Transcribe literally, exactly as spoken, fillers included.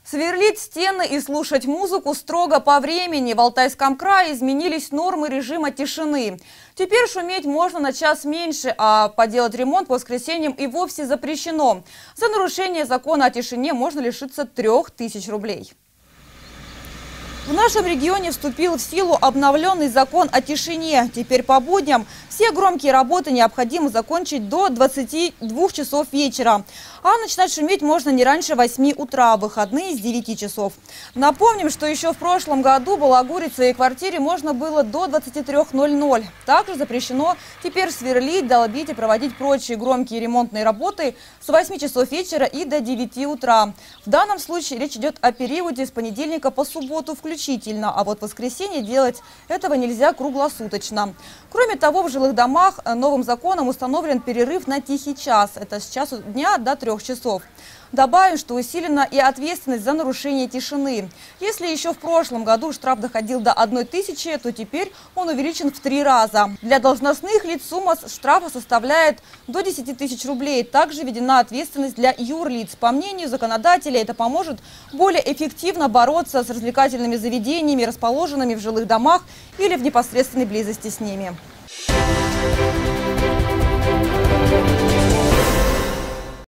Сверлить стены и слушать музыку строго по времени. В Алтайском крае изменились нормы режима тишины. Теперь шуметь можно на час меньше, а поделать ремонт по воскресеньям и вовсе запрещено. За нарушение закона о тишине можно лишиться трех тысяч рублей. В нашем регионе вступил в силу обновленный закон о тишине. Теперь по будням все громкие работы необходимо закончить до двадцати двух часов вечера. А начинать шуметь можно не раньше восьми утра, выходные с девяти часов. Напомним, что еще в прошлом году балагурить в своей квартире можно было до двадцати трёх ноль-ноль. Также запрещено теперь сверлить, долбить и проводить прочие громкие ремонтные работы с восьми часов вечера и до девяти утра. В данном случае речь идет о периоде с понедельника по субботу включительно, а вот в воскресенье делать этого нельзя круглосуточно. Кроме того, в жилых домах новым законом установлен перерыв на тихий час. Это с часу дня до трех часов. Добавим, что усилена и ответственность за нарушение тишины. Если еще в прошлом году штраф доходил до одной тысячи, то теперь он увеличен в три раза. Для должностных лиц сумма штрафа составляет до десяти тысяч рублей. Также введена ответственность для юрлиц. По мнению законодателя, это поможет более эффективно бороться с развлекательными заведениями, расположенными в жилых домах или в непосредственной близости с ними.